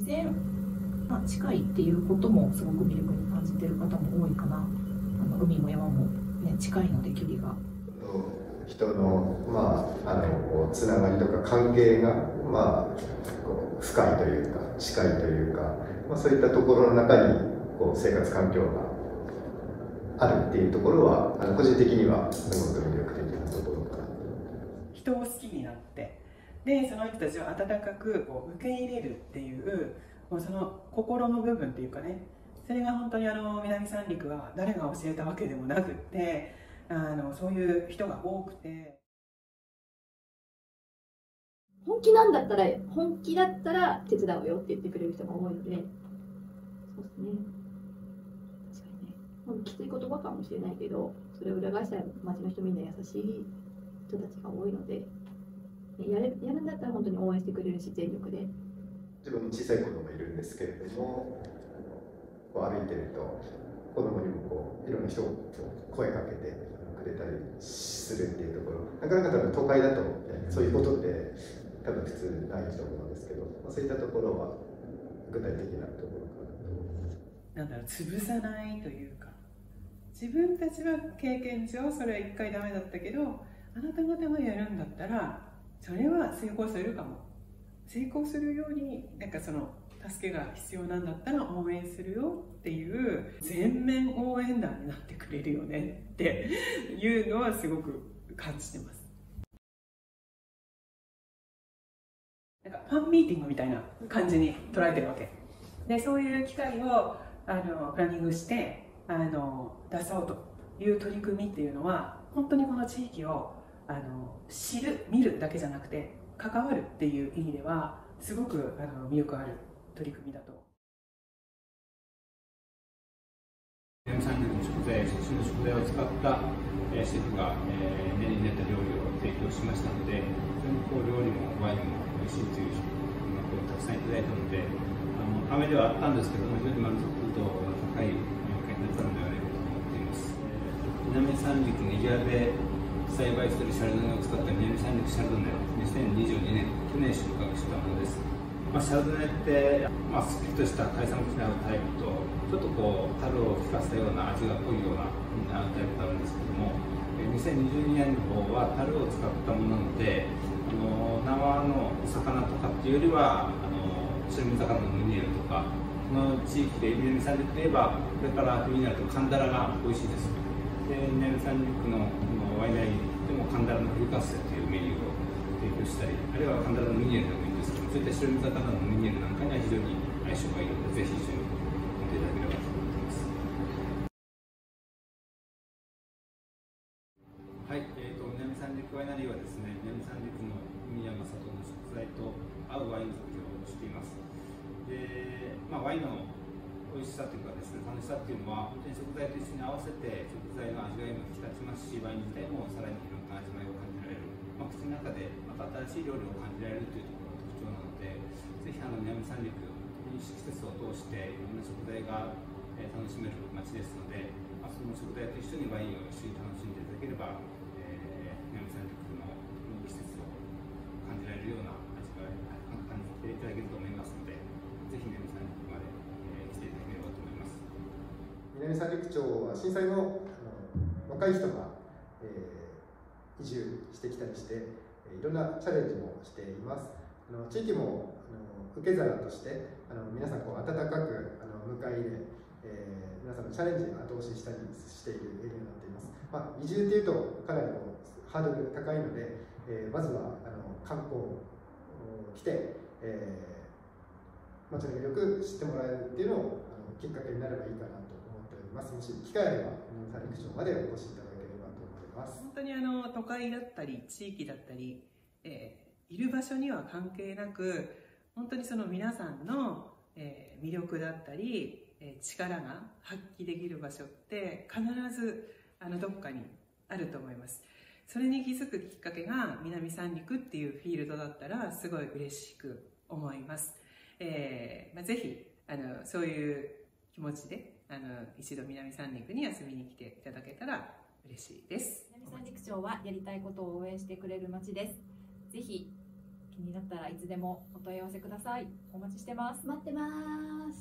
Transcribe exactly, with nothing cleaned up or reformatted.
自然が近いっていうこともすごく魅力に感じてる方も多いかな。あの海も山も、ね、近いので距離が。 人の、まあ、あのこうつながりとか関係が、まあ、こう深いというか近いというか、まあ、そういったところの中にこう生活環境があるっていうところはあの個人的にはすごく魅力的なところかな。 人を好きになってでその人たちを温かくこう受け入れるっていうもうその心の部分っていうかね、それが本当にあの南三陸は誰が教えたわけでもなくってあのそういう人が多くて、 本気なんだったら本気だったら手伝うよって言ってくれる人が多いので、そうですね。確かにね、きつい言葉かもしれないけど、それを裏返したら町の人みんな優しい人たちが多いので、やれやるんだったら本当に応援してくれるし全力で。 自分小さい子供いるんですけれども、こう歩いてると子供にもこういろんな人が声かけてくれたりするっていうところ、なかなか多分都会だとそういうことって多分普通ないと思うんですけど、まあ、そういったところは具体的なところかなと思います。 なんだろう、潰さないというか、自分たちは経験上それは一回ダメだったけど、あなた方がやるんだったらそれは成功するかも、成功するようになんかその助けが必要なんだったら応援するよっていう全面応援団になってくれるよねっていうのはすごく感じてます。なんかファンミーティングみたいな感じに捉えてるわけで、そういう機会をあのプランニングしてあの出そうという取り組みっていうのは本当にこの地域をあの知る見るだけじゃなくて関わるっていう意味ではすごくあの魅力ある取り組みだと。 南三陸の食材、食種の食材を使ったシェフが練りに練った料理を提供しましたので、非常にこう料理もワインも美味しいという声をたくさんいただいたので、あの雨ではあったんですけども、非常に満足度の高い結果になったのではないかと思っています。南三陸ねぎわで栽培するシャルドネを使った南三陸シャルドネにせんにじゅうにねん、去年収穫したものです。まあ、シャルドネって、まあ、すっきりとした海産物に合うタイプと、ちょっとこう樽を効かせたような味が濃いような合うタイプがあるんですけども、にせんにじゅうにねんの方は樽を使ったものなので、あの生の魚とかっていうよりはあの白身魚のムニエルとか、この地域で南三陸といえばこれから冬になるとカンダラが美味しいです。で南三陸のワイナリーでもカンダラのフリカッセというメニューを提供したり、あるいはカンダラのムニエルでもいいんですけど、そういった白身魚のムニエルなんかには非常に相性がいいので、ぜひ一緒に見ていただければと思っています。はい、えーと、南三陸ワイナリーはですね、南三陸の海山里の食材と合うワイン造りをしています。で、まあ、ワインの美味しさというかですね、楽しさっていうのは、本当に食材と一緒に合わせて食材の味わいも引き立ちますし、ワイン自体もさらにいろんな味わいを感じられる、まあ、口の中でまた新しい料理を感じられるというところが特徴なので、ぜひあの南三陸、季節を通していろんな食材が楽しめる街ですので、まあ、その食材と一緒にワインを一緒に楽しんでいただければ、えー、南三陸の季節を感じられるような味わいを感じていただけると思いますので、ぜひ南三陸まで、えー、来ていただければと思います。 南三陸町は震災後、あの若い人が、えー、移住してきたりして、いろんなチャレンジもしています。あの地域もあの受け皿としてあの皆さんこう温かくあの迎え入れ、えー、皆さんのチャレンジを後押ししたりしているエリアになっています。まあ、移住というとかなりこうハードル高いので、えー、まずはあの観光来て、えー、町の魅力知ってもらえるっていうのをあのきっかけになればいいかなと思っております。もし機会あれば三陸町までお越しいただければと思います。 本当にあの都会だったり地域だったり、えー、いる場所には関係なく、本当にその皆さんの、えー、魅力だったり、えー、力が発揮できる場所って必ずあのどこかにあると思います。それに気づくきっかけが南三陸っていうフィールドだったらすごい嬉しく思います。えーまあ、ぜひあのそういう気持ちであの一度南三陸に遊びに来ていただけたら嬉しいです。 南三陸町はやりたいことを応援してくれる町です。ぜひ気になったらいつでもお問い合わせください。お待ちしてます。 待ってます。